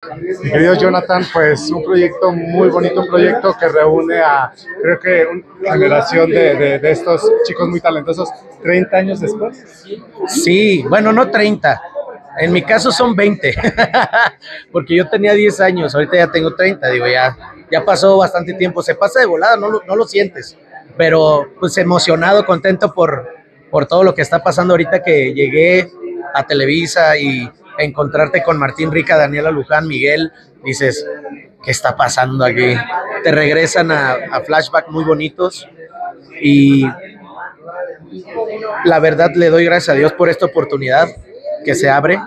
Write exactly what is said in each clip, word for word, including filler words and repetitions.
Mi querido Jonathan, pues un proyecto muy bonito, un proyecto que reúne a, creo que una generación de, de, de estos chicos muy talentosos, treinta años después. Sí, bueno, no treinta, en mi caso son veinte, porque yo tenía diez años, ahorita ya tengo treinta, digo, ya, ya pasó bastante tiempo, se pasa de volada, no lo, no lo sientes, pero pues emocionado, contento por, por todo lo que está pasando ahorita que llegué a Televisa y encontrarte con Martín Rica, Daniela Luján, Miguel, dices, ¿qué está pasando aquí? Te regresan a, a flashbacks muy bonitos y la verdad le doy gracias a Dios por esta oportunidad que se abre,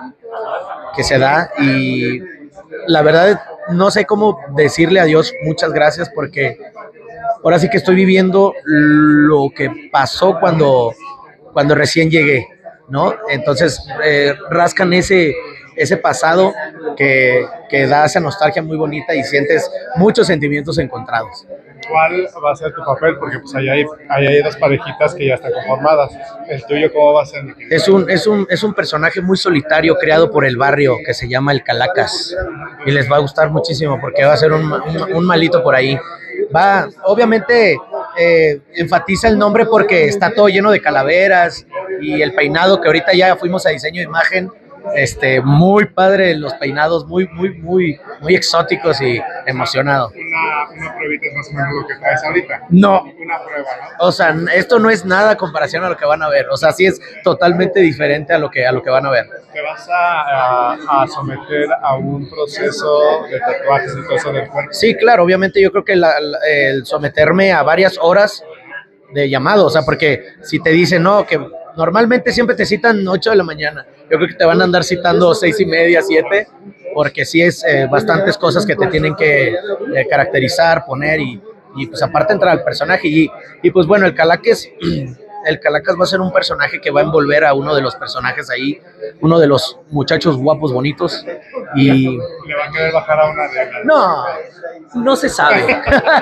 que se da y la verdad no sé cómo decirle a Dios muchas gracias porque ahora sí que estoy viviendo lo que pasó cuando, cuando recién llegué, ¿no? Entonces eh, rascan ese, ese pasado que, que da esa nostalgia muy bonita y sientes muchos sentimientos encontrados. ¿Cuál va a ser tu papel? Porque pues ahí hay, ahí hay dos parejitas que ya están conformadas. ¿El tuyo cómo va a ser? Es un, es un, es un personaje muy solitario creado por el barrio que se llama el Calacas y les va a gustar muchísimo porque va a ser un, un, un malito por ahí. Va, obviamente eh, enfatiza el nombre porque está todo lleno de calaveras y el peinado que ahorita ya fuimos a diseño de imagen, este, muy padre los peinados, muy, muy, muy, muy exóticos y emocionado. Una, una pruebita es más o menos lo que traes ahorita. No. Una prueba, ¿no? O sea, esto no es nada a comparación a lo que van a ver. O sea, sí es totalmente diferente a lo que, a lo que van a ver. ¿Te vas a, a, a someter a un proceso de tatuajes y todo eso del cuerpo? Sí, claro, obviamente yo creo que la, la, el someterme a varias horas de llamado, o sea, porque si te dicen, no, que normalmente siempre te citan ocho de la mañana, yo creo que te van a andar citando seis y media, siete, porque sí es eh, bastantes cosas que te tienen que eh, caracterizar, poner y, y pues aparte entrar al personaje y, y pues bueno, el Calacas, el Calacas va a ser un personaje que va a envolver a uno de los personajes ahí, uno de los muchachos guapos, bonitos y... ¿Le va a querer bajar a una de las... No, no se sabe,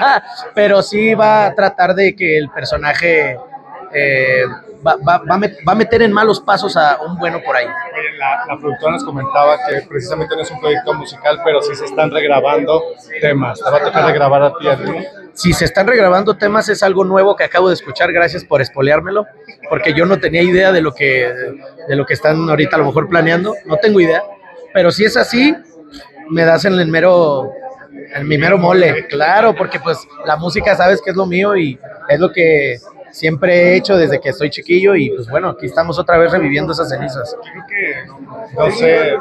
pero sí va a tratar de que el personaje eh, va, va, va, a met, va a meter en malos pasos a un bueno por ahí. Oye, la, la productora nos comentaba que precisamente no es un proyecto musical, pero sí se están regrabando temas. ¿Te va a tocar regrabar a ti alguno? Si se están regrabando temas es algo nuevo que acabo de escuchar, gracias por espoleármelo, porque yo no tenía idea de lo que, de lo que están ahorita a lo mejor planeando, no tengo idea, pero si es así, me das en el mero... en mi mero mole, claro, porque pues la música sabes que es lo mío y es lo que siempre he hecho desde que estoy chiquillo y pues bueno, aquí estamos otra vez reviviendo esas cenizas. Yo creo que, no sé,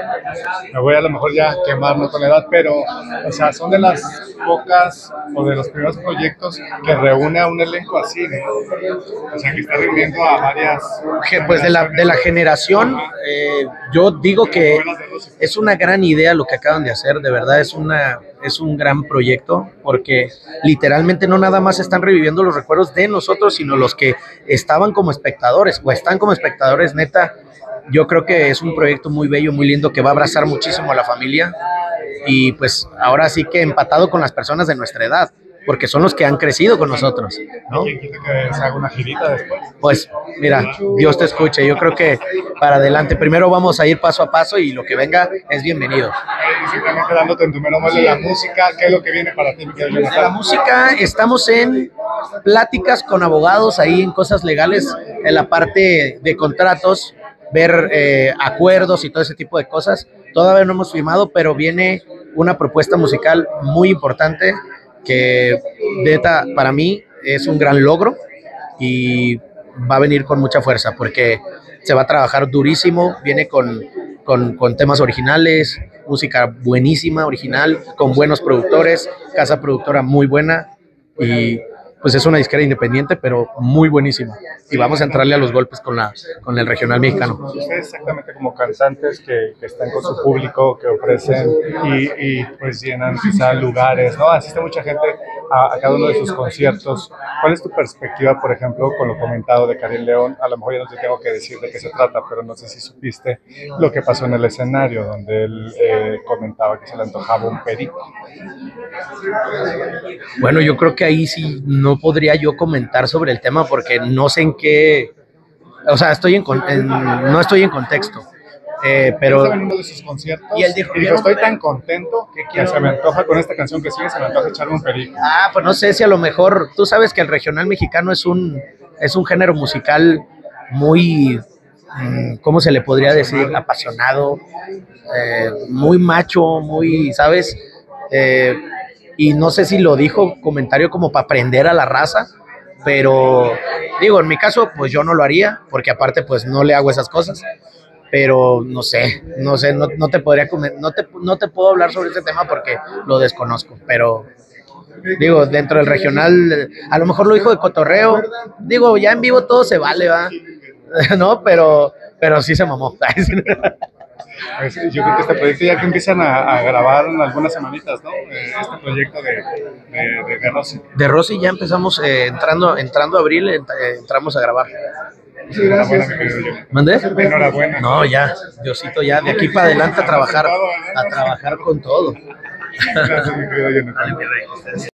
me voy a lo mejor ya a quemar, no con la edad, pero, o sea, son de las pocas o de los primeros proyectos que reúne a un elenco así, ¿no? O sea, que está reuniendo a varias... Pues de la, de la generación, eh, yo digo que es una gran idea lo que acaban de hacer, de verdad es una... es un gran proyecto porque literalmente no nada más están reviviendo los recuerdos de nosotros, sino los que estaban como espectadores o están como espectadores, neta. Yo creo que es un proyecto muy bello, muy lindo, que va a abrazar muchísimo a la familia y pues ahora sí que empatado con las personas de nuestra edad, porque son los que han crecido con nosotros, ¿no? ¿Quién quita que se haga una girita después? Pues mira, Dios te escuche, yo creo que para adelante, primero vamos a ir paso a paso y lo que venga es bienvenido. Y simplemente dándote en tu mero mole la música, ¿qué es lo que viene para ti? La música, estamos en pláticas con abogados ahí en cosas legales, en la parte de contratos, ver eh, acuerdos y todo ese tipo de cosas. Todavía no hemos firmado, pero viene una propuesta musical muy importante que neta, para mí es un gran logro y va a venir con mucha fuerza porque se va a trabajar durísimo, viene con, con, con temas originales, música buenísima, original, con buenos productores, casa productora muy buena y pues es una disquera independiente pero muy buenísima y vamos a entrarle a los golpes con, la, con el regional mexicano. Ustedes exactamente como cantantes que, que están con su público, que ofrecen y, y pues llenan quizá lugares, ¿no? Asiste mucha gente a, a cada uno de sus conciertos. ¿Cuál es tu perspectiva, por ejemplo, con lo comentado de Karim León? A lo mejor ya no te tengo que decir de qué se trata, pero no sé si supiste lo que pasó en el escenario, donde él eh, comentaba que se le antojaba un perico. Bueno, yo creo que ahí sí no podría yo comentar sobre el tema porque no sé en qué, o sea, estoy en, en, no estoy en contexto. Eh, pero Estaba en uno de sus conciertos y él dijo, y dijo quiero estoy un tan contento que, quiero se me antoja con esta canción que sigue, se me antoja echarme un perico. Ah, pues no sé si a lo mejor, tú sabes que el regional mexicano es un, es un género musical muy, mm, ¿cómo se le podría decir? Apasionado, eh, muy macho, muy, ¿sabes? Eh, y no sé si lo dijo comentario como para aprender a la raza, pero digo, en mi caso, pues yo no lo haría, porque aparte, pues no le hago esas cosas, pero no sé, no sé, no, no te podría, no te, no te puedo hablar sobre ese tema porque lo desconozco, pero digo, dentro del regional, a lo mejor lo dijo de cotorreo, digo, ya en vivo todo se vale, ¿va? ¿No? Pero, pero sí se mamó. Pues, yo creo que este proyecto ya que empiezan a, a grabar en algunas semanitas, ¿no? Eh, este proyecto de, de, de, de Rosy. De Rosy ya empezamos, eh, entrando, entrando a abril, ent eh, entramos a grabar. Enhorabuena, mi querido Jonathan. ¿Mandé? Enhorabuena. No, ya, Diosito, ya, de aquí para adelante a trabajar, a trabajar con todo. Gracias, mi querido Jonathan.